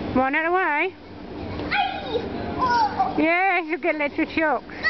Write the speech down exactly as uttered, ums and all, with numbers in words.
Want it away? Oh. Yeah, you'll get little chooks.